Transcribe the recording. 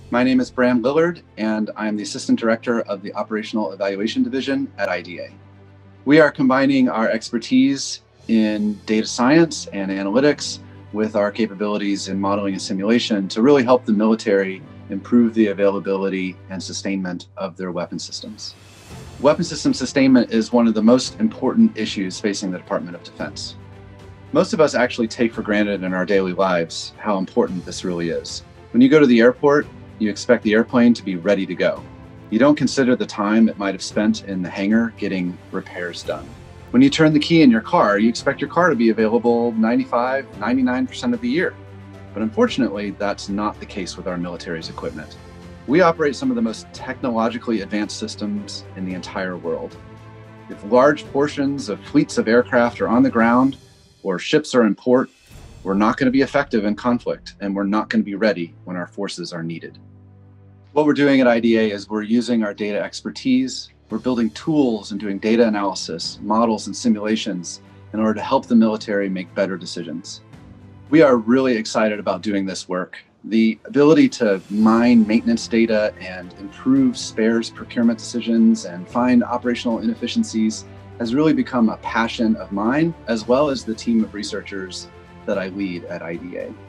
My name is Bram Lillard, and I am the Assistant Director of the Operational Evaluation Division at IDA. We are combining our expertise in data science and analytics with our capabilities in modeling and simulation to really help the military improve the availability and sustainment of their weapon systems. Weapon system sustainment is one of the most important issues facing the Department of Defense. Most of us actually take for granted in our daily lives how important this really is. When you go to the airport, you expect the airplane to be ready to go. You don't consider the time it might have spent in the hangar getting repairs done. When you turn the key in your car, you expect your car to be available 95, 99% of the year. But unfortunately, that's not the case with our military's equipment. We operate some of the most technologically advanced systems in the entire world. If large portions of fleets of aircraft are on the ground or ships are in port, we're not going to be effective in conflict, and we're not going to be ready when our forces are needed. What we're doing at IDA is we're using our data expertise, we're building tools and doing data analysis, models and simulations in order to help the military make better decisions. We are really excited about doing this work. The ability to mine maintenance data and improve spares procurement decisions and find operational inefficiencies has really become a passion of mine, as well as the team of researchers that I lead at IDA.